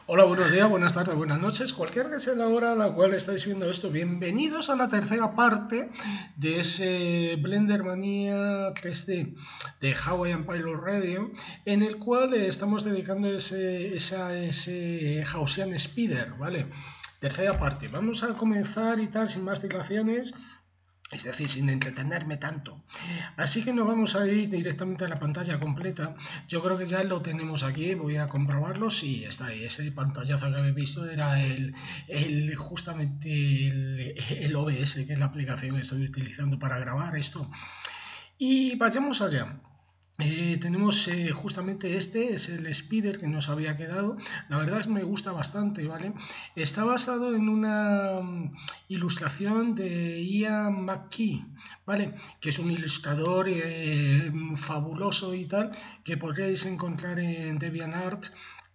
Hola, buenos días, buenas tardes, buenas noches, cualquier que sea la hora a la cual estáis viendo esto. Bienvenidos a la tercera parte de ese Blender Mania 3D de Hawaiian Pilot Radio, en el cual estamos dedicando ese Gaussian Spider, ¿vale? Tercera parte. Vamos a comenzar y tal, sin más dilaciones. Es decir, sin entretenerme tanto. Así que nos vamos a ir directamente a la pantalla completa. Yo creo que ya lo tenemos aquí. Voy a comprobarlo. Sí, está ahí. Ese pantallazo que habéis visto era justamente el OBS, que es la aplicación que estoy utilizando para grabar esto. Y vayamos allá. Tenemos justamente este, es el Spider que nos había quedado. La verdad es que me gusta bastante, ¿vale? Está basado en una ilustración de Ian McKee, ¿vale? Que es un ilustrador fabuloso y tal, que podréis encontrar en DeviantArt.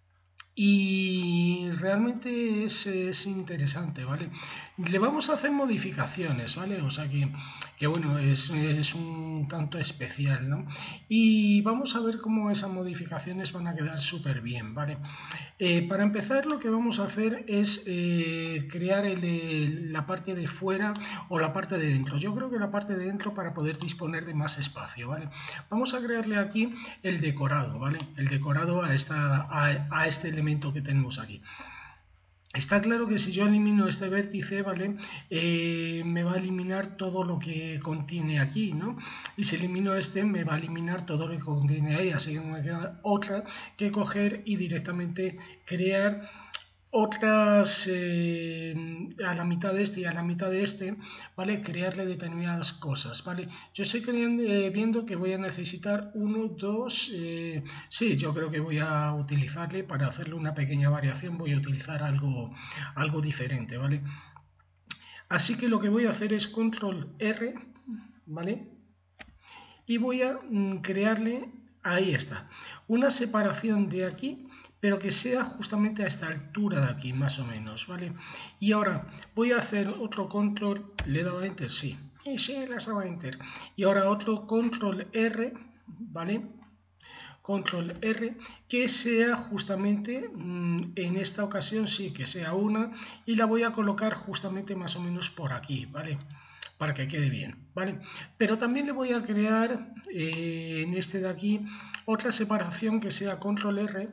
Y realmente es interesante, ¿vale? Le vamos a hacer modificaciones, ¿vale? O sea que bueno, es un tanto especial, ¿no? Y vamos a ver cómo esas modificaciones van a quedar súper bien, ¿vale? Para empezar, lo que vamos a hacer es crear la parte de fuera o la parte de dentro. Yo creo que la parte de dentro para poder disponer de más espacio, ¿vale? Vamos a crearle aquí el decorado, ¿vale? El decorado a este elemento que tenemos aquí. Está claro que si yo elimino este vértice, ¿vale? Me va a eliminar todo lo que contiene aquí, ¿no? Y si elimino este, me va a eliminar todo lo que contiene ahí. Así que me queda otra que coger y directamente crear otras a la mitad de este y a la mitad de este, ¿vale? Crearle determinadas cosas, ¿vale? Yo estoy viendo que voy a necesitar uno, dos, sí, yo creo que voy a utilizarle para hacerle una pequeña variación, voy a utilizar algo diferente, ¿vale? Así que lo que voy a hacer es control R, ¿vale? Y voy a crearle, ahí está, una separación de aquí, pero que sea justamente a esta altura de aquí, más o menos, ¿vale? Y ahora voy a hacer otro control, le he dado a enter, sí, y sí, le he dado a enter. Y ahora otro control R, ¿vale? Control R, que sea justamente, en esta ocasión sí, que sea una, y la voy a colocar justamente más o menos por aquí, ¿vale? Para que quede bien, ¿vale? Pero también le voy a crear en este de aquí otra separación que sea control R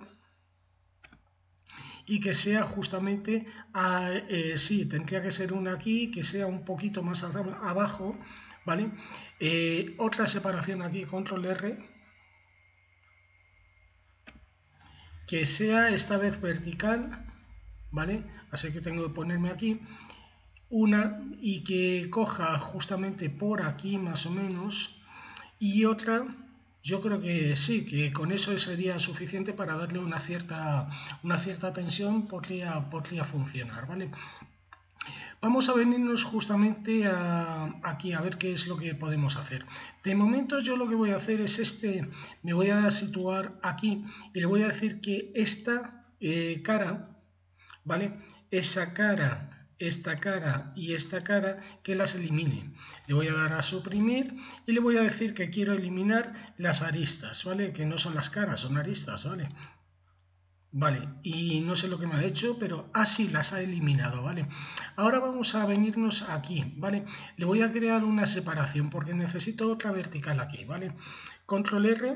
y que sea justamente, sí, tendría que ser una aquí, que sea un poquito más abajo, ¿vale? Otra separación aquí, control R, que sea esta vez vertical, ¿vale? Así que tengo que ponerme aquí una y que coja justamente por aquí más o menos, y otra, yo creo que sí, que con eso sería suficiente para darle una cierta tensión, podría funcionar, ¿vale? Vamos a venirnos justamente aquí a ver qué es lo que podemos hacer. De momento yo lo que voy a hacer es me voy a situar aquí y le voy a decir que esta cara, ¿vale? Esa cara, esta cara y esta cara, que las elimine. Le voy a dar a suprimir y le voy a decir que quiero eliminar las aristas, ¿vale? Que no son las caras, son aristas, ¿vale? Vale, y no sé lo que me ha hecho, pero sí, las ha eliminado, ¿vale? Ahora vamos a venirnos aquí, ¿vale? Le voy a crear una separación porque necesito otra vertical aquí, ¿vale? Control R,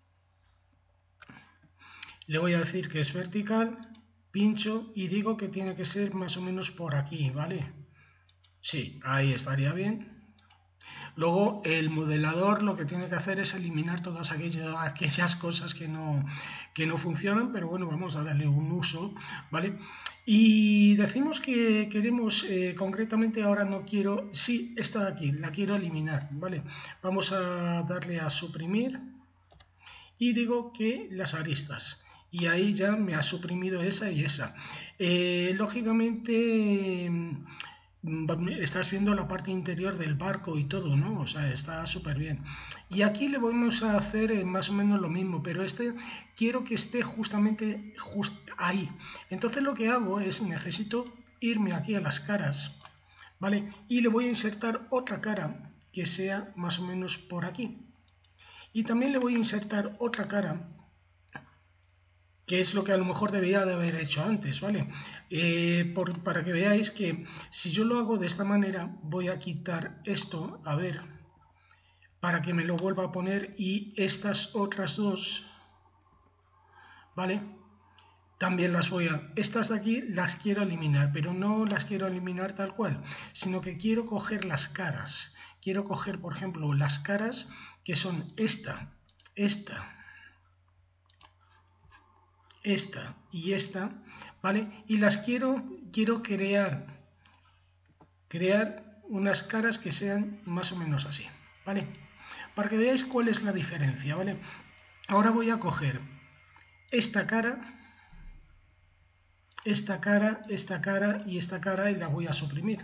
le voy a decir que es vertical, pincho y digo que tiene que ser más o menos por aquí, ¿vale? Sí, ahí estaría bien. Luego el modelador lo que tiene que hacer es eliminar todas aquellas cosas que no funcionan, pero bueno, vamos a darle un uso, ¿vale? Y decimos que queremos, concretamente ahora no quiero, sí, esta de aquí, la quiero eliminar, ¿vale? Vamos a darle a suprimir y digo que las aristas. Y ahí ya me ha suprimido esa y esa. Lógicamente estás viendo la parte interior del barco y todo, ¿no? O sea, está súper bien. Y aquí le vamos a hacer más o menos lo mismo, pero quiero que esté justamente ahí. Entonces lo que hago es, necesito irme aquí a las caras, ¿vale? Y le voy a insertar otra cara que sea más o menos por aquí. Y también le voy a insertar otra cara que es lo que a lo mejor debería de haber hecho antes, ¿vale? Para que veáis que si yo lo hago de esta manera, voy a quitar esto, a ver, para que me lo vuelva a poner, y estas otras dos, ¿vale? También estas de aquí las quiero eliminar, pero no las quiero eliminar tal cual, sino que quiero coger las caras. Quiero coger, por ejemplo, las caras que son esta y esta, ¿vale? Y las quiero crear unas caras que sean más o menos así, ¿vale? Para que veáis cuál es la diferencia, ¿vale? Ahora voy a coger esta cara y esta cara y la voy a suprimir.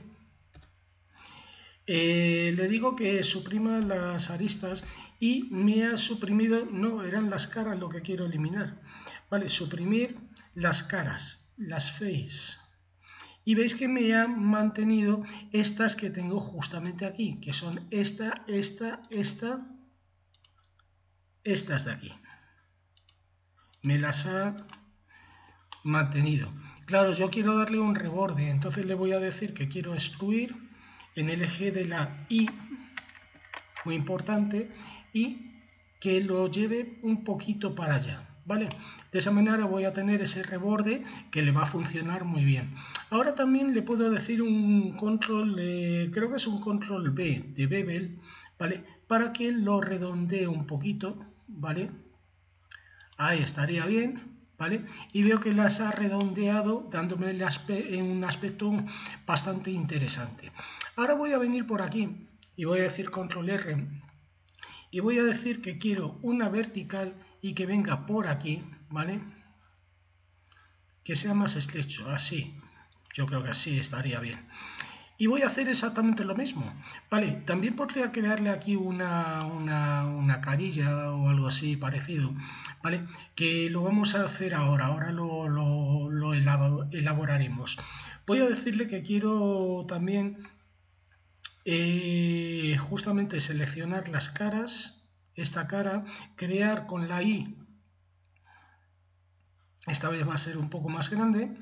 Le digo que suprima las aristas y me ha suprimido, no, eran las caras lo que quiero eliminar, ¿vale? Suprimir las caras, las face. Y veis que me ha mantenido estas que tengo justamente aquí, que son estas de aquí. Me las ha mantenido. Claro, yo quiero darle un reborde, entonces le voy a decir que quiero excluir en el eje de la Y, muy importante, y que lo lleve un poquito para allá, ¿vale? De esa manera voy a tener ese reborde que le va a funcionar muy bien. Ahora también le puedo decir un control, creo que es un control B de bevel, ¿vale? Para que lo redondee un poquito, ¿vale? Ahí estaría bien, ¿vale? Y veo que las ha redondeado dándome un aspecto bastante interesante. Ahora voy a venir por aquí y voy a decir control R y voy a decir que quiero una vertical y que venga por aquí, ¿vale? Que sea más estrecho, así. Yo creo que así estaría bien. Y voy a hacer exactamente lo mismo, ¿vale? También podría crearle aquí una carilla o algo así parecido, ¿vale? Que lo vamos a hacer ahora lo elaboraremos. Voy a decirle que quiero también justamente seleccionar las caras, esta cara, crear con la I, esta vez va a ser un poco más grande,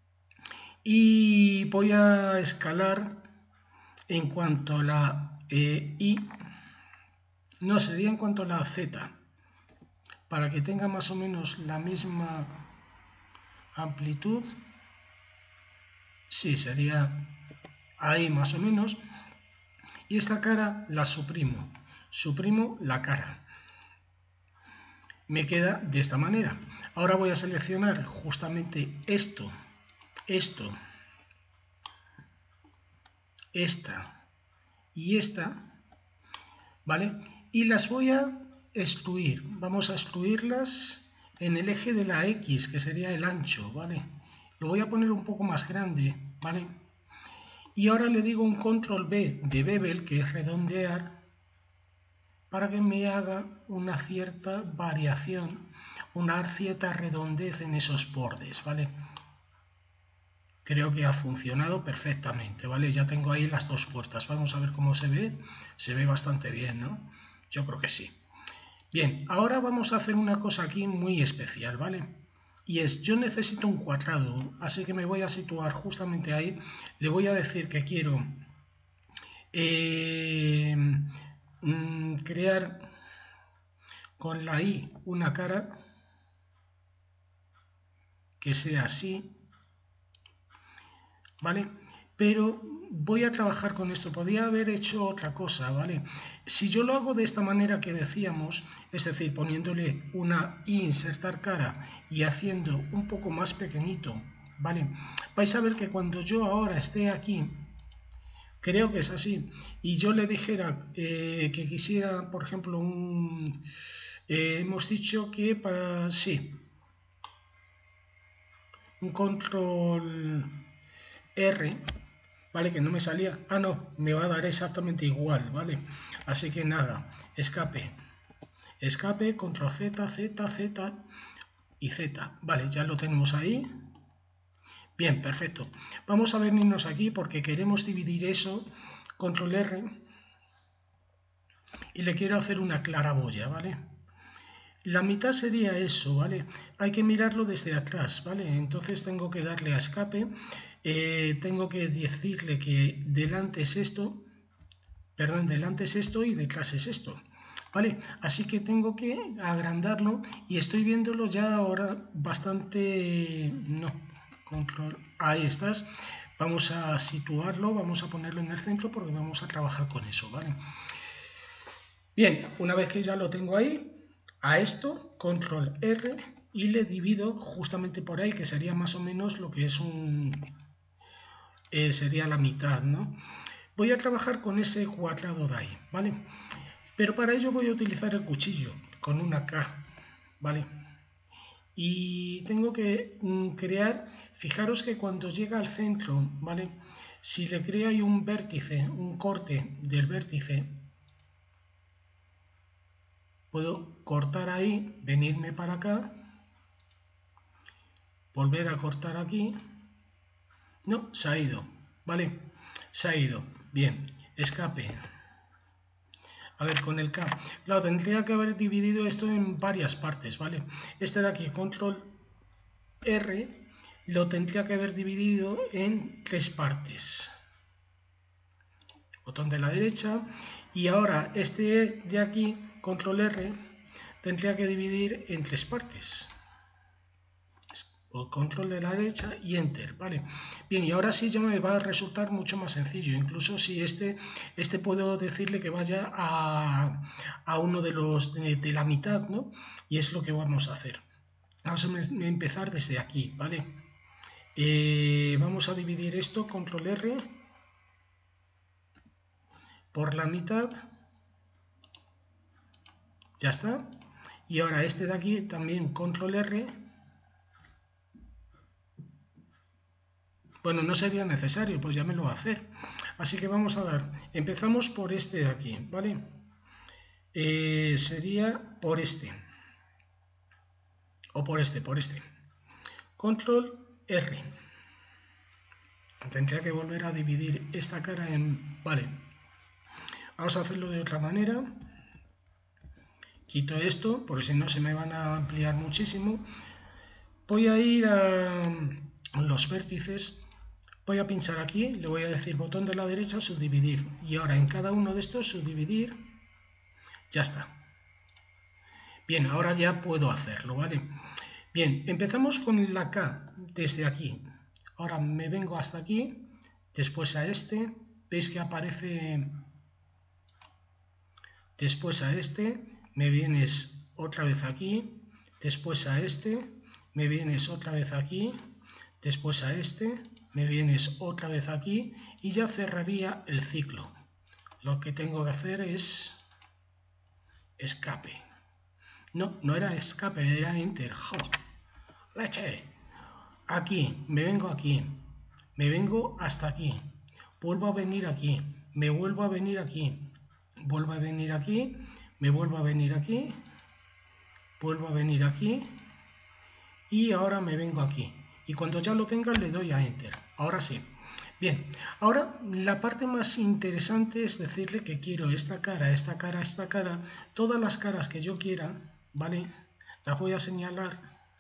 y voy a escalar en cuanto a la I, no, sería en cuanto a la Z, para que tenga más o menos la misma amplitud, sí, sería ahí más o menos, y esta cara la suprimo la cara, me queda de esta manera. Ahora voy a seleccionar justamente esta y esta, ¿vale? Y las voy a excluir. Vamos a excluirlas en el eje de la X, que sería el ancho, ¿vale? Lo voy a poner un poco más grande, ¿vale? Y ahora le digo un control B de bevel, que es redondear, para que me haga una cierta variación, una cierta redondez en esos bordes, ¿vale? Creo que ha funcionado perfectamente, ¿vale? Ya tengo ahí las dos puertas. Vamos a ver cómo se ve. Se ve bastante bien, ¿no? Yo creo que sí. Bien, ahora vamos a hacer una cosa aquí muy especial, ¿vale? Y es, yo necesito un cuadrado, así que me voy a situar justamente ahí. Le voy a decir que quiero crear con la I una cara que sea así, ¿vale? Pero voy a trabajar con esto. Podría haber hecho otra cosa, ¿vale? Si yo lo hago de esta manera que decíamos, es decir, poniéndole una I, insertar cara y haciendo un poco más pequeñito, ¿vale? Vais a ver que cuando yo ahora esté aquí, creo que es así, y yo le dijera que quisiera, por ejemplo, hemos dicho que para, sí, un control R, ¿vale? Que no me salía, no, me va a dar exactamente igual, ¿vale? Así que nada, escape, control Z, Z, Z y Z, ¿vale? Ya lo tenemos ahí. Bien, perfecto. Vamos a venirnos aquí porque queremos dividir eso, control R, y le quiero hacer una claraboya, ¿vale? la mitad sería eso, ¿vale? Hay que mirarlo desde atrás, ¿vale? Entonces tengo que darle a escape, tengo que decirle que delante es esto, perdón, delante es esto y detrás es esto, ¿vale? Así que tengo que agrandarlo y estoy viéndolo ya ahora bastante, no, control, ahí estás. Vamos a situarlo, vamos a ponerlo en el centro porque vamos a trabajar con eso, ¿vale? Bien, una vez que ya lo tengo ahí, a esto, control R, y le divido justamente por ahí, que sería más o menos lo que es sería la mitad, ¿no? Voy a trabajar con ese cuadrado de ahí, ¿vale? Pero para ello voy a utilizar el cuchillo, con una K, ¿vale? Y tengo que crear, fijaros que cuando llega al centro, ¿vale? Si le creo ahí un vértice, un corte del vértice, puedo cortar ahí, venirme para acá, volver a cortar aquí. No, se ha ido, ¿vale? Se ha ido. Bien, escape. A ver, con el K. Claro, tendría que haber dividido esto en varias partes, ¿vale? Este de aquí, control R, lo tendría que haber dividido en 3 partes. Botón de la derecha. Y ahora este de aquí, control R, tendría que dividir en 3 partes. O control de la derecha y enter, ¿vale? Bien, y ahora sí ya me va a resultar mucho más sencillo, incluso si este puedo decirle que vaya a uno de los de la mitad, ¿no? Y es lo que vamos a hacer. Vamos a empezar desde aquí, ¿vale? Vamos a dividir esto, control R, por la mitad, ya está. Y ahora este de aquí también control R. Bueno, no sería necesario, pues ya me lo va a hacer. Así que vamos a dar, empezamos por este de aquí, ¿vale? Sería por este. O por este. Control R. Tendría que volver a dividir esta cara en... Vale. Vamos a hacerlo de otra manera. Quito esto, porque si no se me van a ampliar muchísimo. Voy a ir a los vértices. Voy a pinchar aquí, le voy a decir botón de la derecha, subdividir. Y ahora en cada uno de estos, subdividir. Ya está. Bien, ahora ya puedo hacerlo, ¿vale? Bien, empezamos con la K desde aquí. Ahora me vengo hasta aquí, después a este. ¿Veis que aparece? Después a este, me vienes otra vez aquí. Después a este, me vienes otra vez aquí. Después a este, me vienes otra vez aquí y ya cerraría el ciclo. Lo que tengo que hacer es escape. No, no era escape, era enter. ¡Jo! ¡Leche! Aquí, me vengo aquí, me vengo hasta aquí, vuelvo a venir aquí, me vuelvo a venir aquí, vuelvo a venir aquí, me vuelvo a venir aquí, vuelvo a venir aquí y ahora me vengo aquí. Y cuando ya lo tenga le doy a enter. Ahora sí. Bien, ahora la parte más interesante es decirle que quiero esta cara, esta cara, esta cara, todas las caras que yo quiera, ¿vale? Las voy a señalar.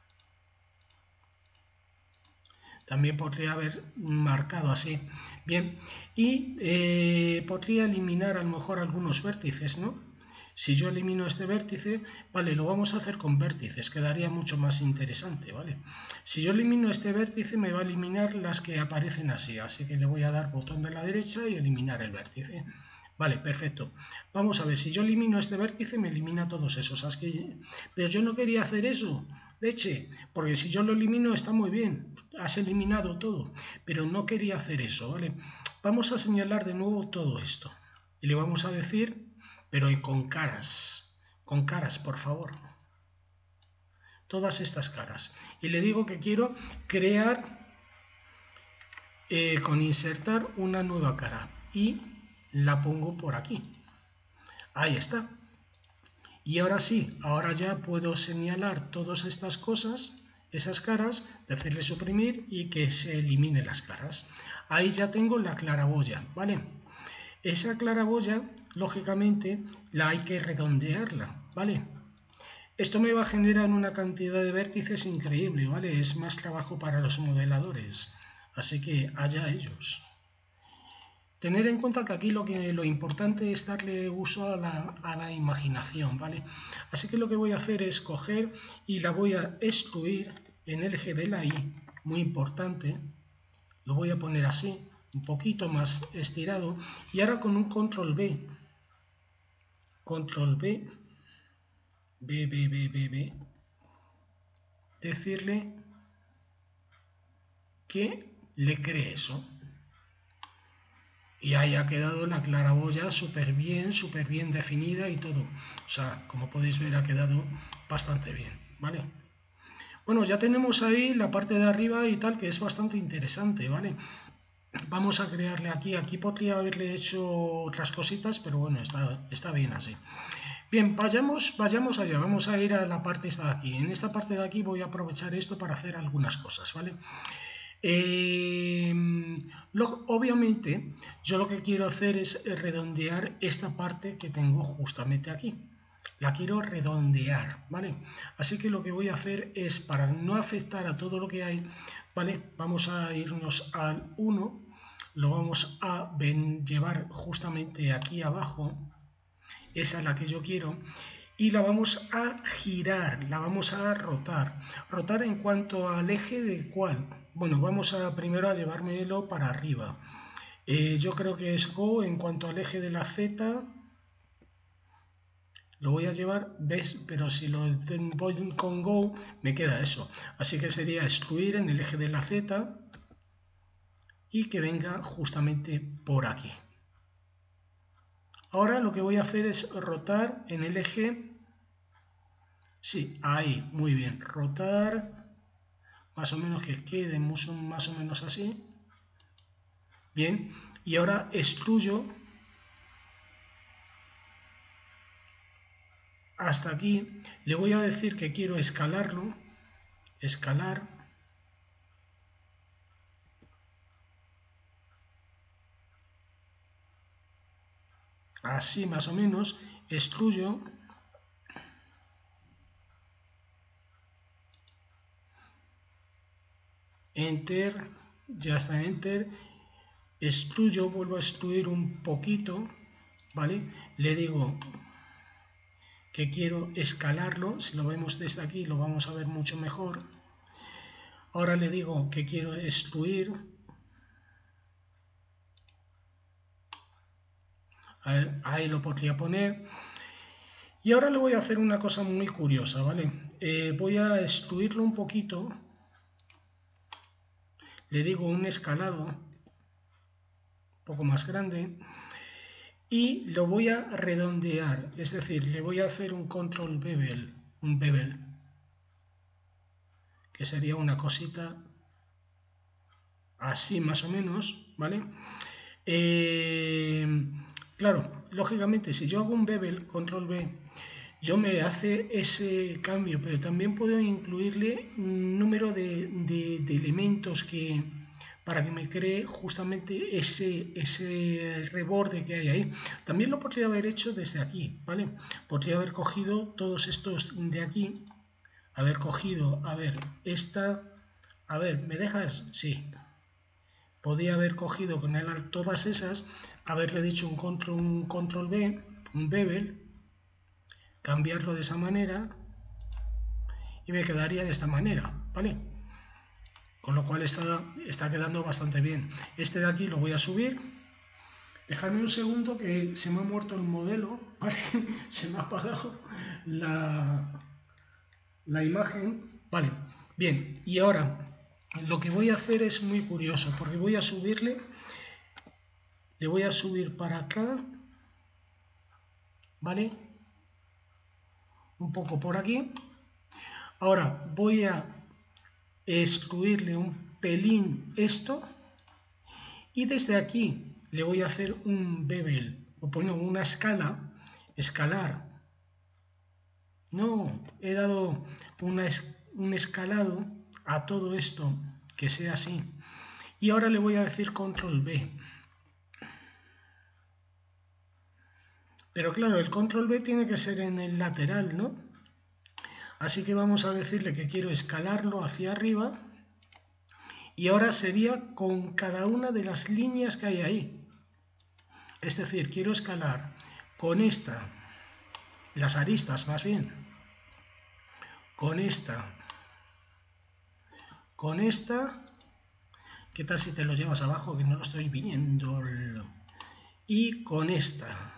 También podría haber marcado así. Bien, y podría eliminar a lo mejor algunos vértices, ¿no? Si yo elimino este vértice, vale, lo vamos a hacer con vértices, quedaría mucho más interesante, ¿vale? Si yo elimino este vértice, me va a eliminar las que aparecen así que le voy a dar botón de la derecha y eliminar el vértice. Vale, perfecto. Vamos a ver, si yo elimino este vértice, me elimina todos esos. Pero yo no quería hacer eso, leche, porque si yo lo elimino está muy bien, has eliminado todo, pero no quería hacer eso, ¿vale? Vamos a señalar de nuevo todo esto y le vamos a decir, pero con caras, por favor, todas estas caras. Y le digo que quiero crear con insertar una nueva cara y la pongo por aquí. Ahí está. Y ahora sí, ahora ya puedo señalar todas estas cosas, esas caras, decirle suprimir y que se eliminen las caras. Ahí ya tengo la claraboya, ¿vale? Esa claraboya, lógicamente, la hay que redondearla, ¿vale? Esto me va a generar una cantidad de vértices increíble, ¿vale? Es más trabajo para los modeladores, así que allá ellos. Tener en cuenta que aquí lo importante es darle uso a la imaginación, ¿vale? Así que lo que voy a hacer es coger y la voy a extruir en el eje de la Y, muy importante. Lo voy a poner así, un poquito más estirado, y ahora con un control B, control B, B, decirle que le cree eso. Y ahí ha quedado la claraboya súper bien definida y todo. O sea, como podéis ver, ha quedado bastante bien, ¿vale? Bueno, ya tenemos ahí la parte de arriba y tal, que es bastante interesante, ¿vale? Vamos a crearle aquí podría haberle hecho otras cositas, pero bueno, está bien así. Bien, vayamos allá, vamos a ir a la parte esta de aquí. En esta parte de aquí voy a aprovechar esto para hacer algunas cosas, ¿vale? Obviamente, yo lo que quiero hacer es redondear esta parte que tengo justamente aquí. La quiero redondear, ¿vale? Así que lo que voy a hacer es, para no afectar a todo lo que hay, ¿vale? Vamos a irnos al 1, lo vamos a llevar justamente aquí abajo, esa es la que yo quiero, y la vamos a girar, la vamos a rotar. Rotar en cuanto al eje de cuál. Bueno, vamos a primero a llevármelo para arriba. Yo creo que es Go en cuanto al eje de la Z. Lo voy a llevar, ¿ves? Pero si lo voy con Go, me queda eso. Así que sería excluir en el eje de la Z y que venga justamente por aquí. Ahora lo que voy a hacer es rotar en el eje. Sí, ahí, muy bien. Rotar, más o menos que quede más o menos así. Bien, y ahora extruyo hasta aquí. Le voy a decir que quiero escalarlo. Escalar. Así más o menos. Extruyo. Enter. Ya está, Enter. Extruyo, vuelvo a extruir un poquito, ¿vale? Le digo que quiero escalarlo. Si lo vemos desde aquí lo vamos a ver mucho mejor. Ahora le digo que quiero extruir. Ahí lo podría poner. Y ahora le voy a hacer una cosa muy curiosa, ¿vale? Voy a extruirlo un poquito. Le digo un escalado un poco más grande. Y lo voy a redondear. Es decir, le voy a hacer un control bevel. Un bevel. Que sería una cosita así más o menos, ¿vale? Claro, lógicamente, si yo hago un bevel, control B, yo me hace ese cambio, pero también puedo incluirle un número de elementos para que me cree justamente ese reborde que hay ahí. También lo podría haber hecho desde aquí, ¿vale? Podría haber cogido todos estos de aquí, haber cogido, a ver, esta, a ver, ¿me dejas? Sí. Podía haber cogido con él todas esas, haberle dicho un control B, un bevel, cambiarlo de esa manera y me quedaría de esta manera, ¿vale? Con lo cual está quedando bastante bien. Este de aquí lo voy a subir. Dejadme un segundo que se me ha muerto el modelo, ¿vale? Se me ha apagado la imagen. Vale, bien, y ahora lo que voy a hacer es muy curioso, porque voy a subirle, le voy a subir para acá, ¿vale? Un poco por aquí. Ahora voy a excluirle un pelín esto y desde aquí le voy a hacer un bevel, o poner una escalar. No, he dado un escalado a todo esto, que sea así. Y ahora le voy a decir control B. Pero claro, el control B tiene que ser en el lateral, ¿no? Así que vamos a decirle que quiero escalarlo hacia arriba. Y ahora sería con cada una de las líneas que hay ahí. Es decir, quiero escalar con esta, las aristas más bien, con esta, ¿qué tal si te lo llevas abajo que no lo estoy viendo? Y con esta.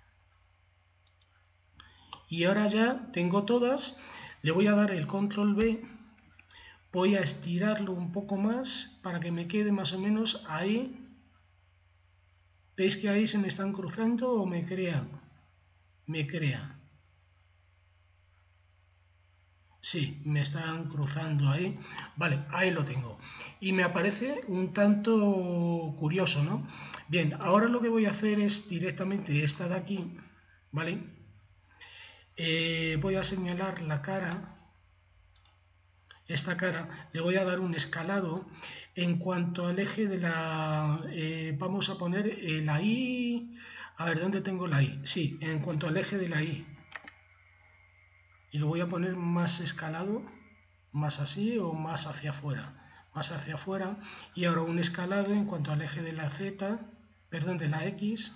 Y ahora ya tengo todas, le voy a dar el control B, voy a estirarlo un poco más para que me quede más o menos ahí. ¿Veis que ahí se me están cruzando o me crea? Me crea. Sí, me están cruzando ahí. Vale, ahí lo tengo. Y me aparece un tanto curioso, ¿no? Bien, ahora lo que voy a hacer es directamente esta de aquí, ¿vale? Voy a señalar la cara. Esta cara le voy a dar un escalado en cuanto al eje de la... vamos a poner la I... A ver, ¿dónde tengo la I? Sí, en cuanto al eje de la I. Y lo voy a poner más escalado, más así o más hacia afuera. Más hacia afuera. Y ahora un escalado en cuanto al eje de la Z, perdón, de la X.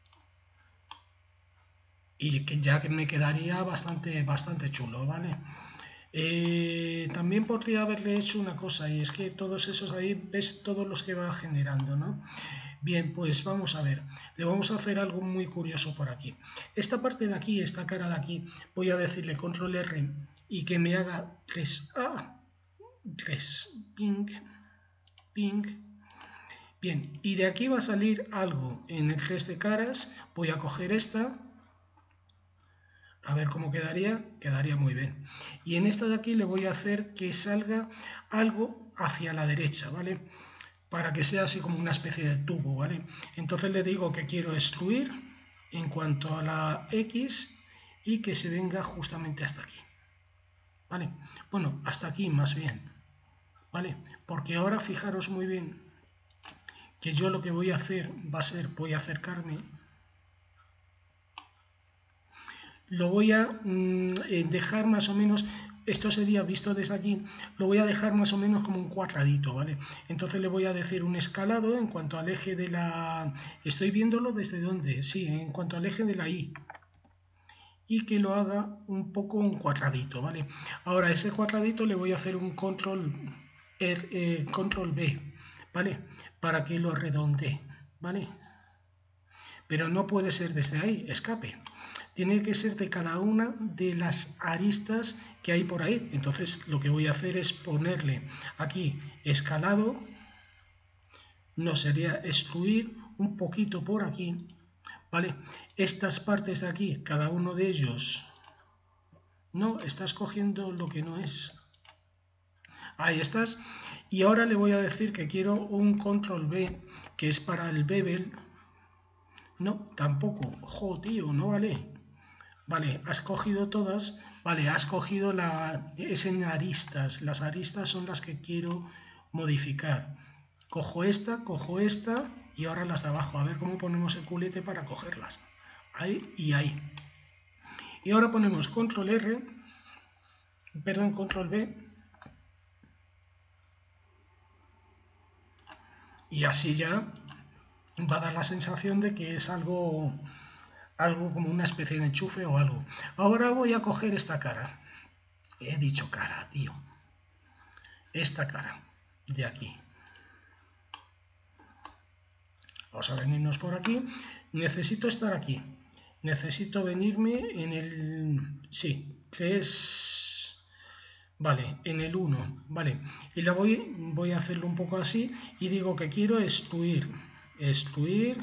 Y que ya que me quedaría bastante chulo, ¿vale? También podría haberle hecho una cosa, y es que todos esos ahí ves todos los que va generando, ¿no? Bien, pues vamos a ver, le vamos a hacer algo muy curioso por aquí. Esta parte de aquí, esta cara de aquí, voy a decirle control R y que me haga 3A, 3, ping, ping. Bien, y de aquí va a salir algo en el test de caras, voy a coger esta. A ver cómo quedaría, quedaría muy bien. Y en esta de aquí le voy a hacer que salga algo hacia la derecha, ¿vale? Para que sea así como una especie de tubo, ¿vale? Entonces le digo que quiero excluir en cuanto a la X y que se venga justamente hasta aquí, ¿vale? Bueno, hasta aquí más bien, ¿vale? Porque ahora fijaros muy bien que yo lo que voy a hacer va a ser, voy a acercarme, lo voy a dejar más o menos, esto sería visto desde aquí, lo voy a dejar más o menos como un cuadradito, ¿vale? Entonces le voy a decir un escalado en cuanto al eje de la... ¿Estoy viéndolo desde dónde? Sí, en cuanto al eje de la Y. Y que lo haga un poco un cuadradito, ¿vale? Ahora ese cuadradito le voy a hacer un control B, ¿vale? Para que lo redondee, ¿vale? Pero no puede ser desde ahí, escape. Tiene que ser de cada una de las aristas que hay por ahí. Entonces lo que voy a hacer es ponerle aquí escalado, no sería excluir un poquito por aquí, ¿vale? Estas partes de aquí, cada uno de ellos, no, estás cogiendo lo que no es. Ahí estás. Y ahora le voy a decir que quiero un control B, que es para el bevel. No, tampoco. Jo, tío, no vale. Vale, has cogido todas. Vale, has cogido es en aristas. Las aristas son las que quiero modificar. Cojo esta y ahora las de abajo. A ver cómo ponemos el culete para cogerlas. Ahí y ahí. Y ahora ponemos control R, perdón, control B. Y así ya va a dar la sensación de que es algo como una especie de enchufe o algo. Ahora voy a coger esta cara. He dicho cara, tío. Esta cara de aquí. Vamos a venirnos por aquí. Necesito estar aquí. Necesito venirme en el... Sí, 3... Vale, en el 1. Vale. Y la voy a hacerlo un poco así. Y digo que quiero excluir. Excluir.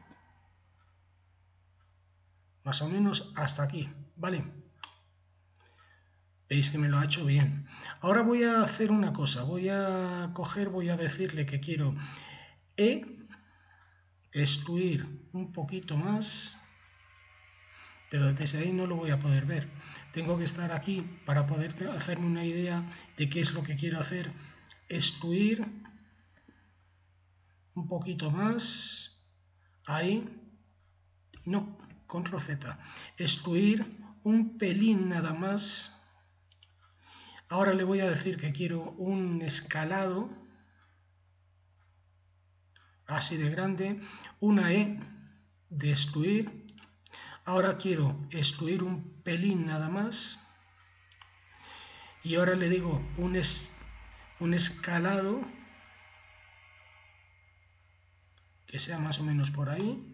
Más o menos hasta aquí. Vale. Veis que me lo ha hecho bien. Ahora voy a hacer una cosa. Voy a decirle que quiero excluir un poquito más, pero desde ahí no lo voy a poder ver. Tengo que estar aquí para poder hacerme una idea de qué es lo que quiero hacer. Excluir un poquito más. Ahí. No, control Z. Excluir un pelín nada más. Ahora le voy a decir que quiero un escalado así de grande, una E de excluir. Ahora quiero excluir un pelín nada más. Y ahora le digo un escalado que sea más o menos por ahí.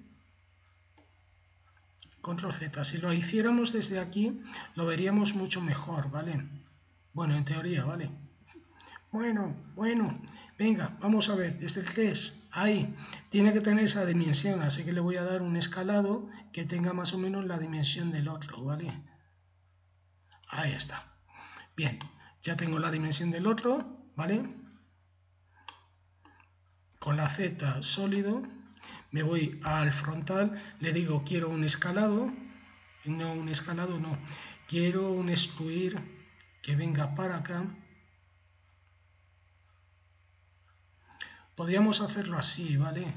Control Z. Si lo hiciéramos desde aquí, lo veríamos mucho mejor, ¿vale? Bueno, en teoría, ¿vale? Bueno, venga, vamos a ver, desde el 3, ahí, tiene que tener esa dimensión, así que le voy a dar un escalado que tenga más o menos la dimensión del otro, ¿vale? Ahí está. Bien, ya tengo la dimensión del otro, ¿vale? Con la Z sólido, me voy al frontal, le digo quiero un escalado, no, quiero un excluir que venga para acá. Podríamos hacerlo así, ¿vale?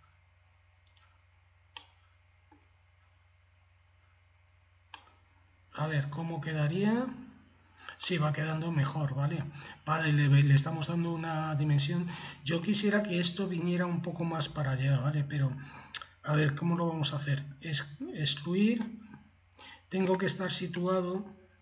A ver, ¿cómo quedaría? Sí, va quedando mejor, ¿vale? Vale, le estamos dando una dimensión. Yo quisiera que esto viniera un poco más para allá, ¿vale? Pero, a ver, ¿cómo lo vamos a hacer? Excluir. Tengo que estar situado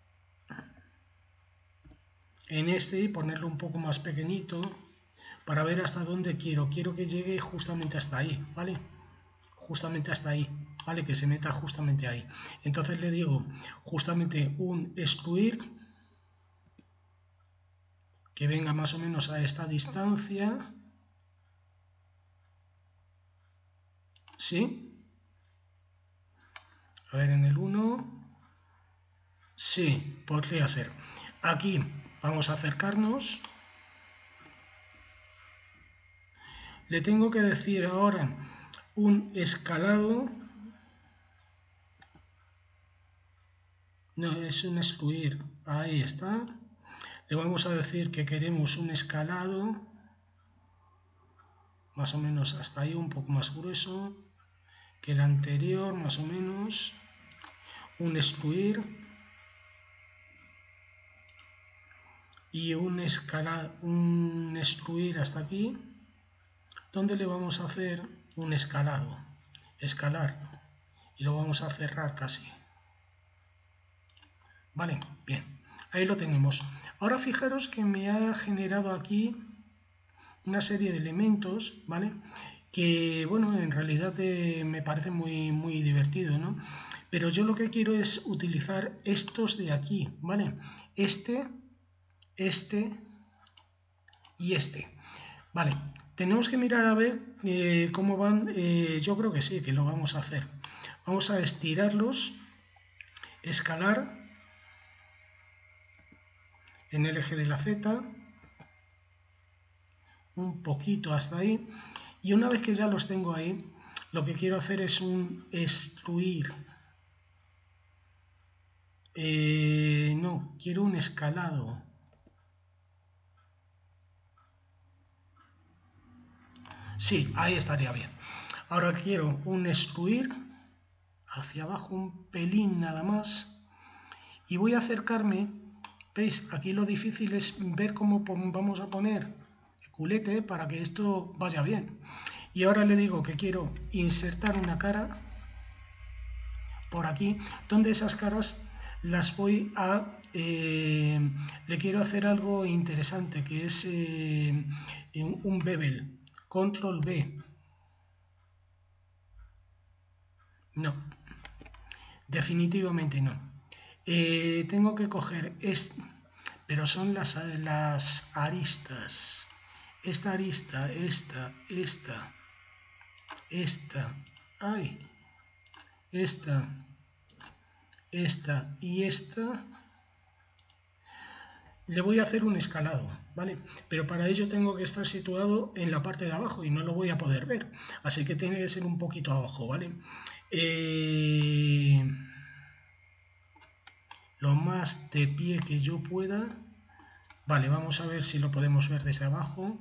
en este y ponerlo un poco más pequeñito para ver hasta dónde quiero. Quiero que llegue justamente hasta ahí, ¿vale? Justamente hasta ahí, ¿vale? Que se meta justamente ahí. Entonces le digo justamente un excluir que venga más o menos a esta distancia. ¿Sí? A ver, en el 1. Sí, podría ser. Aquí vamos a acercarnos. Le tengo que decir ahora un escalado. No, es un excluir. Ahí está. Le vamos a decir que queremos un escalado. Más o menos hasta ahí, un poco más grueso que el anterior, más o menos. Un excluir. Y un excluir hasta aquí, donde le vamos a hacer un escalado, escalar, y lo vamos a cerrar casi. Vale, bien, ahí lo tenemos. Ahora fijaros que me ha generado aquí una serie de elementos, ¿vale? Que, bueno, en realidad me parece muy divertido, ¿no? Pero yo lo que quiero es utilizar estos de aquí, ¿vale? Este y este. Vale, tenemos que mirar a ver cómo van. Yo creo que sí, que lo vamos a hacer. Vamos a estirarlos, escalar en el eje de la Z, un poquito hasta ahí. Y una vez que ya los tengo ahí, lo que quiero hacer es un excluir. No, quiero un escalado. Sí, ahí estaría bien. Ahora quiero un excluir hacia abajo un pelín nada más y voy a acercarme. ¿Veis? Aquí lo difícil es ver cómo vamos a poner el culete para que esto vaya bien. Y ahora le digo que quiero insertar una cara por aquí, donde esas caras las voy a... le quiero hacer algo interesante, que es un bevel. Control B. No, definitivamente no. Tengo que coger esto, pero son las aristas. Esta arista, esta, ay, esta y esta. Le voy a hacer un escalado, ¿vale? Pero para ello tengo que estar situado en la parte de abajo y no lo voy a poder ver. Así que tiene que ser un poquito abajo, ¿vale? Lo más de pie que yo pueda. Vale, vamos a ver si lo podemos ver desde abajo.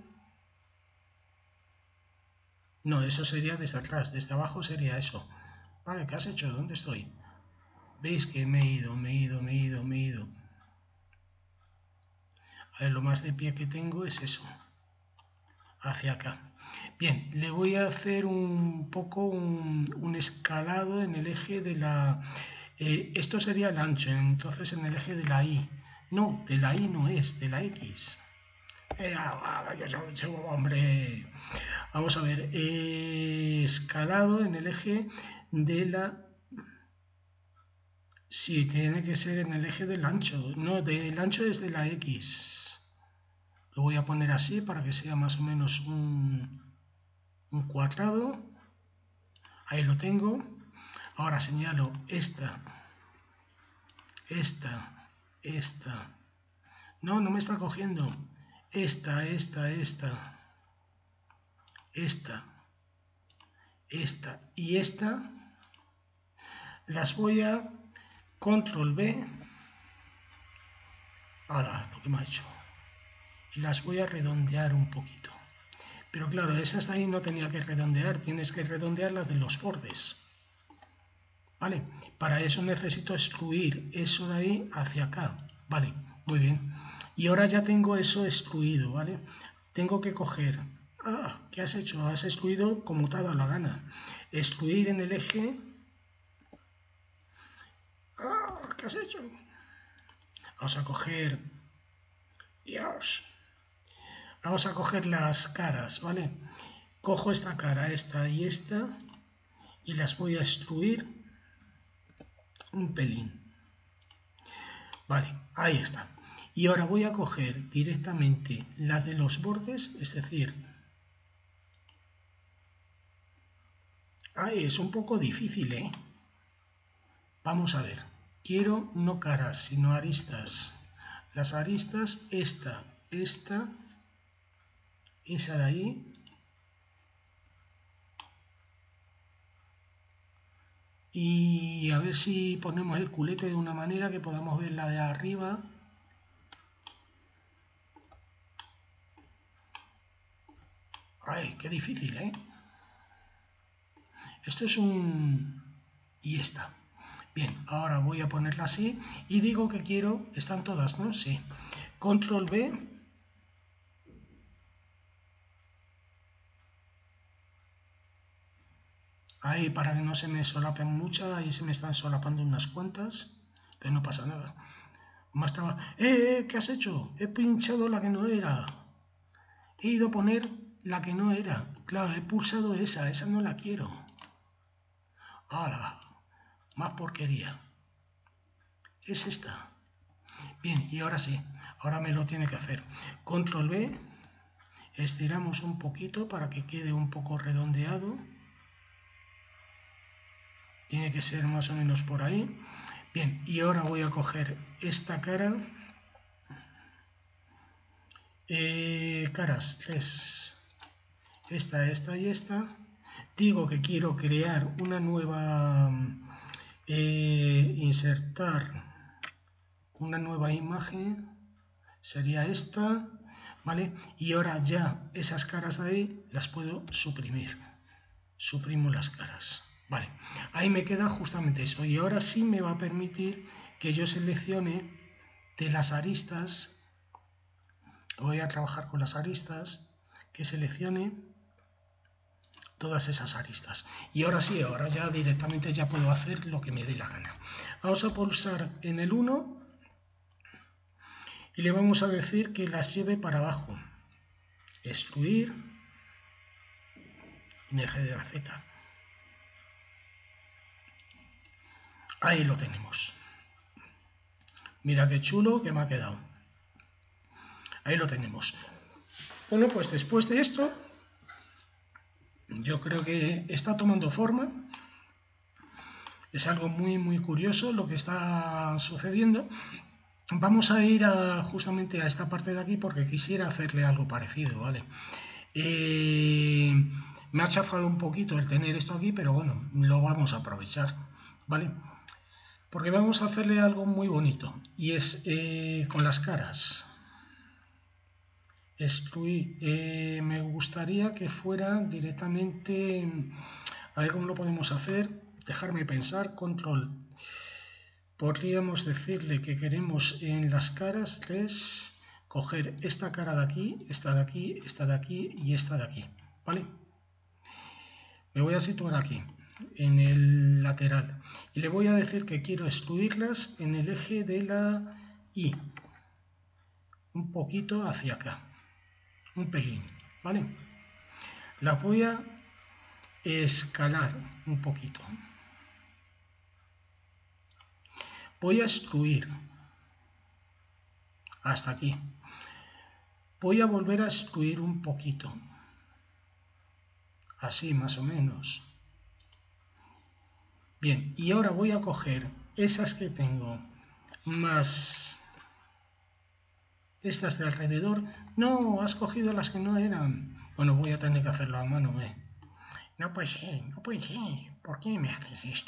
No, eso sería desde atrás, desde abajo sería eso. Vale, ¿qué has hecho? ¿Dónde estoy? ¿Veis que me he ido? A ver, lo más de pie que tengo es eso, hacia acá. Bien, le voy a hacer un poco un escalado en el eje de la... esto sería el ancho, entonces en el eje de la Y. No, de la Y no es, de la X. Hombre, vamos a ver, escalado en el eje de la... Sí, tiene que ser en el eje del ancho. No, del ancho es de la X. Lo voy a poner así para que sea más o menos un cuadrado. Ahí lo tengo. Ahora señalo esta. No, no me está cogiendo. Esta. Y esta. Las voy a control B. Ahora, lo que me ha hecho. Y las voy a redondear un poquito. Pero claro, esas de ahí no tenía que redondear. Tienes que redondear las de los bordes. ¿Vale? Para eso necesito excluir eso de ahí hacia acá. Vale, muy bien. Y ahora ya tengo eso excluido, ¿vale? Tengo que coger... Ah, ¿qué has hecho? Has excluido como te ha dado la gana. Excluir en el eje... Ah, ¿qué has hecho? Vamos a coger... Dios. Vamos a coger las caras, ¿vale? Cojo esta cara, esta y esta, y las voy a excluir un pelín. Vale, ahí está. Y ahora voy a coger directamente las de los bordes, es decir... Ay, es un poco difícil, ¿eh? Vamos a ver. Quiero no caras, sino aristas. Las aristas, esta, esa de ahí. Y a ver si ponemos el culete de una manera que podamos ver la de arriba. Ay, qué difícil, ¿eh? Esto es un... y esta. Bien, ahora voy a ponerla así y digo que quiero... Están todas, ¿no? Sí. Control B. Ahí, para que no se me solapen muchas, ahí se me están solapando unas cuantas, pero no pasa nada. Más trabajo. ¿Qué has hecho? He pinchado la que no era. He ido a poner la que no era. Claro, he pulsado esa no la quiero. ¡Hala! Más porquería. Es esta. Bien, y ahora sí, ahora me lo tiene que hacer. Control B, estiramos un poquito para que quede un poco redondeado. Tiene que ser más o menos por ahí. Bien, y ahora voy a coger esta cara. Caras 3. Esta y esta. Digo que quiero crear una nueva... insertar una nueva imagen. Sería esta. ¿Vale? Y ahora ya esas caras de ahí las puedo suprimir. Suprimo las caras. Vale, ahí me queda justamente eso. Y ahora sí me va a permitir que yo seleccione de las aristas. Voy a trabajar con las aristas. Que seleccione todas esas aristas. Y ahora sí, ahora ya directamente ya puedo hacer lo que me dé la gana. Vamos a pulsar en el 1 y le vamos a decir que las lleve para abajo. Excluir en eje de la Z. Ahí lo tenemos. Mira qué chulo que me ha quedado. Ahí lo tenemos. Bueno, pues después de esto, yo creo que está tomando forma. Es algo muy curioso lo que está sucediendo. Vamos a ir justamente a esta parte de aquí porque quisiera hacerle algo parecido, ¿vale? Me ha chafado un poquito el tener esto aquí, pero bueno, lo vamos a aprovechar, ¿vale? Porque vamos a hacerle algo muy bonito y es con las caras. Excluir. Me gustaría que fuera directamente... A ver cómo lo podemos hacer. Dejarme pensar. Control. Podríamos decirle que queremos en las caras 3. coger esta cara de aquí, esta de aquí, esta de aquí y esta de aquí, ¿vale? Me voy a situar aquí, en el lateral, y le voy a decir que quiero excluirlas en el eje de la Y, un poquito hacia acá, un pelín, ¿vale? Las voy a escalar un poquito. Voy a excluir hasta aquí. Voy a volver a excluir un poquito. Así más o menos. Bien, y ahora voy a coger esas que tengo más estas de alrededor. No, has cogido las que no eran. Bueno, voy a tener que hacerlo a mano, No puede ser, no puede ser. ¿Por qué me haces esto?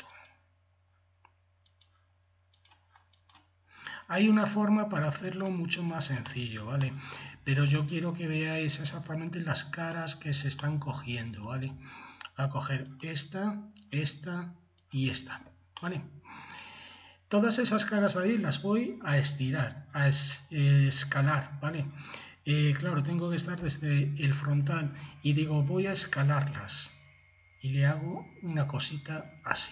Hay una forma para hacerlo mucho más sencillo, ¿vale? Pero yo quiero que veáis exactamente las caras que se están cogiendo, ¿vale? A coger esta, esta y esta, ¿vale? Todas esas caras de ahí las voy a estirar, a escalar, ¿vale? Claro, tengo que estar desde el frontal y digo, voy a escalarlas. Y le hago una cosita así.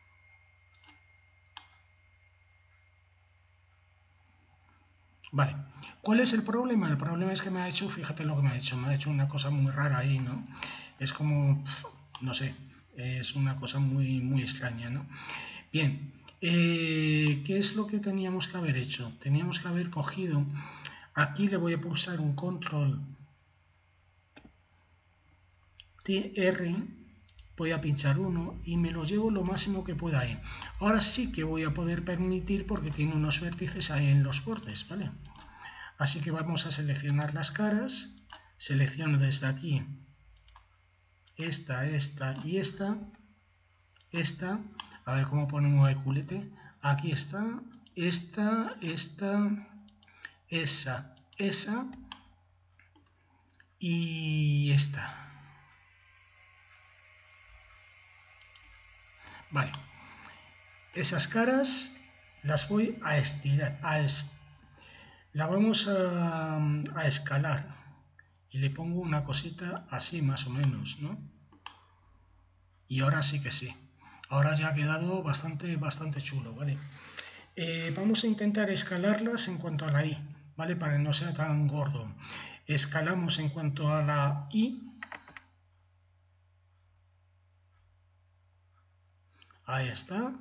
Vale, ¿cuál es el problema? El problema es que me ha hecho, fíjate lo que me ha hecho una cosa muy rara ahí, ¿no? Es como, no sé, es una cosa muy, muy extraña, ¿no? Bien, ¿qué es lo que teníamos que haber hecho? Teníamos que haber cogido, aquí le voy a pulsar un control TR, voy a pinchar uno y me lo llevo lo máximo que pueda ahí. Ahora sí que voy a poder permitir porque tiene unos vértices ahí en los bordes, ¿vale? Así que vamos a seleccionar las caras, selecciono desde aquí esta, esta y esta, a ver cómo ponemos el culete, aquí está, esta, esa y esta. Vale, esas caras las voy a estirar, la vamos a escalar y le pongo una cosita así más o menos, ¿no? Y ahora sí que sí, ahora ya ha quedado bastante chulo, ¿vale? Vamos a intentar escalarlas en cuanto a la I, ¿vale? Para que no sea tan gordo. Escalamos en cuanto a la I. Ahí está.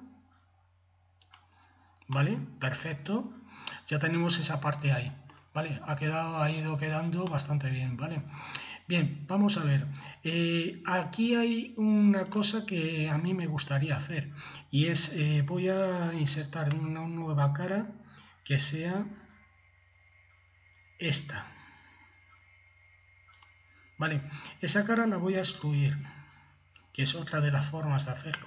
¿Vale? Perfecto. Ya tenemos esa parte ahí. ¿Vale? Ha ido quedando bastante bien, ¿vale? Bien, vamos a ver. Aquí hay una cosa que a mí me gustaría hacer. Y es, voy a insertar una nueva cara que sea esta. Vale, esa cara la voy a excluir, que es otra de las formas de hacerlo.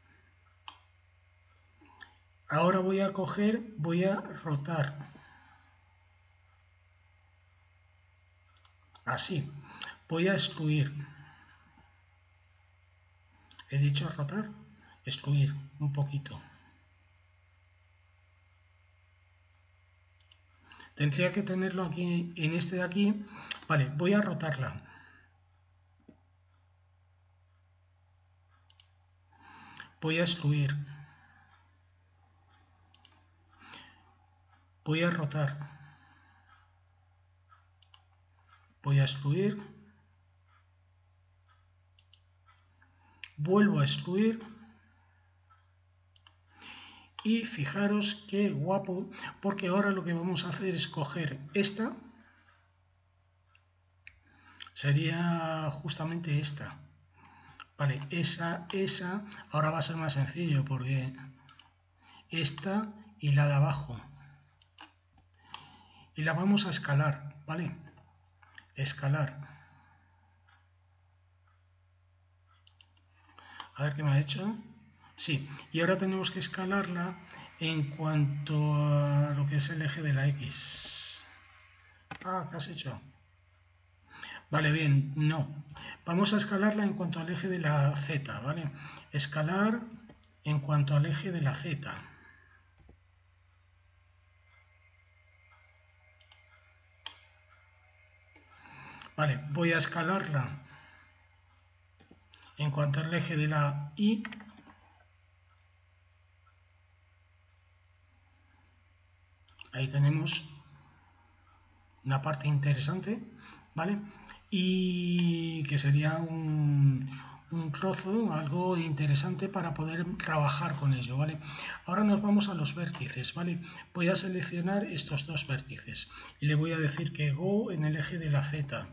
Ahora voy a coger, voy a rotar. Así. Voy a excluir. He dicho rotar, excluir un poquito. Tendría que tenerlo aquí, en este de aquí. Vale, voy a rotarla. Voy a excluir. Voy a rotar. Voy a excluir. Vuelvo a excluir. Y fijaros qué guapo, porque ahora lo que vamos a hacer es coger esta. Sería justamente esta. Vale, esa, ahora va a ser más sencillo porque esta y la de abajo. Y la vamos a escalar, ¿vale? Escalar. A ver qué me ha hecho. Sí, y ahora tenemos que escalarla en cuanto a lo que es el eje de la X. Ah, ¿qué has hecho? Vale, bien, no. Vamos a escalarla en cuanto al eje de la Z, ¿vale? Escalar en cuanto al eje de la Z. Vale, voy a escalarla en cuanto al eje de la Y. Ahí tenemos una parte interesante, ¿vale? Y que sería un trozo, algo interesante para poder trabajar con ello, ¿vale? Ahora nos vamos a los vértices, ¿vale? Voy a seleccionar estos dos vértices y le voy a decir que Go en el eje de la Z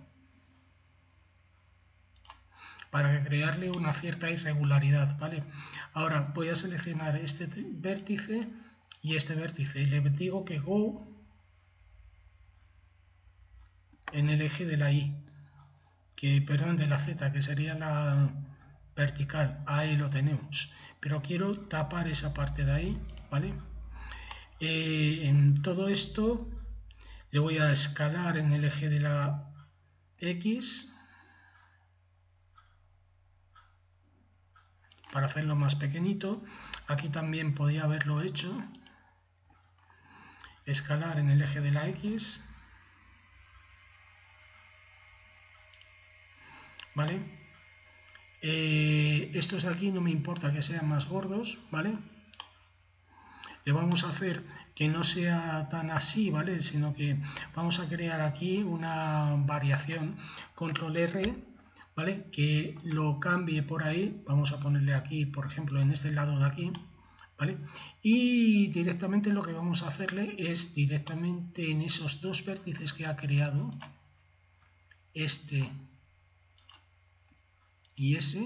para crearle una cierta irregularidad, ¿vale? Ahora voy a seleccionar este vértice y este vértice y le digo que Go en el eje de la Y, perdón, de la Z, que sería la vertical. Ahí lo tenemos, pero quiero tapar esa parte de ahí, ¿vale? En todo esto le voy a escalar en el eje de la X para hacerlo más pequeñito. Aquí también podía haberlo hecho, escalar en el eje de la X, ¿vale? Estos de aquí no me importa que sean más gordos, ¿vale? Le vamos a hacer que no sea tan así, ¿vale? Sino que vamos a crear aquí una variación, control R, ¿vale? Que lo cambie por ahí, vamos a ponerle aquí, por ejemplo, en este lado de aquí, ¿vale? Y directamente lo que vamos a hacerle es directamente en esos dos vértices que ha creado, este y ese,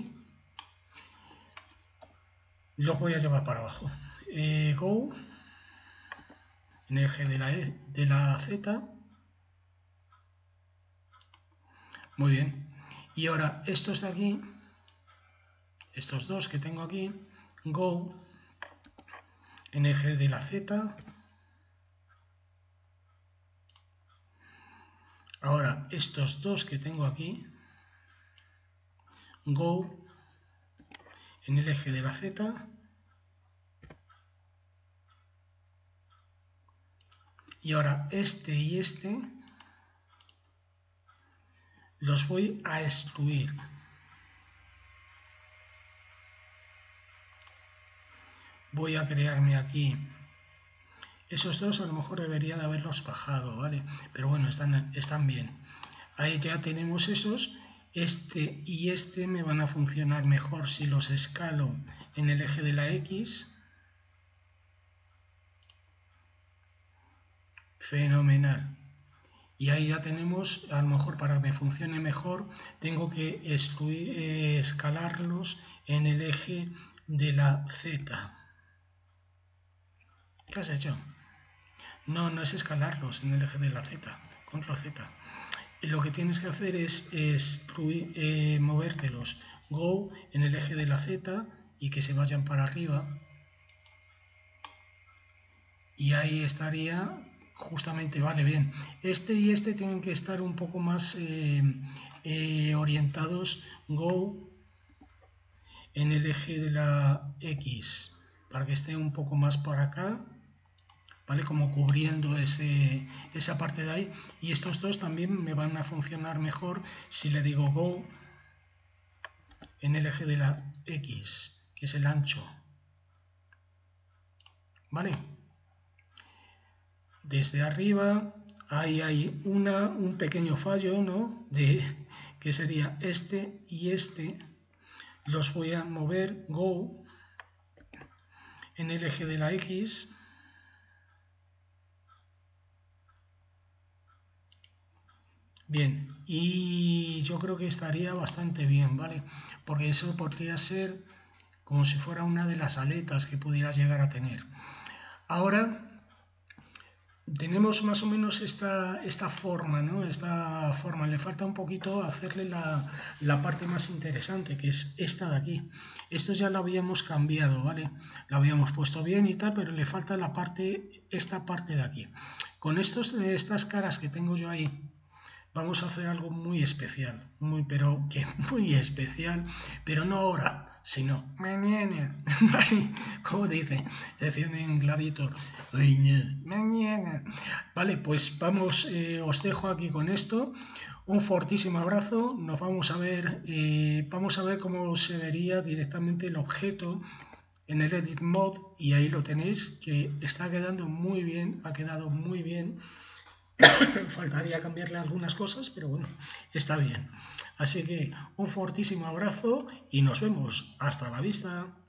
los voy a llevar para abajo. Go en el eje de la Z. Muy bien. Y ahora estos de aquí, estos dos que tengo aquí, Go en el eje de la Z. Ahora estos dos que tengo aquí, Go en el eje de la Z. Y ahora este y este los voy a excluir. Voy a crearme aquí. Esos dos a lo mejor debería de haberlos bajado, ¿vale? Pero bueno, están bien. Ahí ya tenemos esos. Este y este me van a funcionar mejor si los escalo en el eje de la X. Fenomenal. Y ahí ya tenemos, a lo mejor para que me funcione mejor, tengo que escalarlos en el eje de la Z. ¿Qué has hecho? No, no es escalarlos en el eje de la Z, control Z. Lo que tienes que hacer es movértelos Go en el eje de la Z y que se vayan para arriba. Y ahí estaría justamente, vale, bien. Este y este tienen que estar un poco más orientados Go en el eje de la X, para que esté un poco más para acá, ¿vale? Como cubriendo esa parte de ahí. Y estos dos también me van a funcionar mejor si le digo Go en el eje de la X, que es el ancho, ¿vale? Desde arriba ahí hay un pequeño fallo, ¿no? Que sería este y este. Los voy a mover Go en el eje de la X. Bien, y yo creo que estaría bastante bien, ¿vale? Porque eso podría ser como si fuera una de las aletas que pudieras llegar a tener. Ahora tenemos más o menos esta forma, ¿no? Esta forma, le falta un poquito hacerle la parte más interesante, que es esta de aquí. Esto ya lo habíamos cambiado, ¿vale? Lo habíamos puesto bien y tal, pero le falta esta parte de aquí. Con estas caras que tengo yo ahí, vamos a hacer algo muy especial, muy especial, pero no ahora, sino mañana, ¿vale? Como dice, decían en Gladiator, mañana. Vale, pues vamos, os dejo aquí con esto. Un fortísimo abrazo. Nos vamos a ver cómo se vería directamente el objeto en el Edit Mode, y ahí lo tenéis, que está quedando muy bien, ha quedado muy bien. Faltaría cambiarle algunas cosas, pero bueno, está bien. Así que un fortísimo abrazo y nos vemos. Hasta la vista.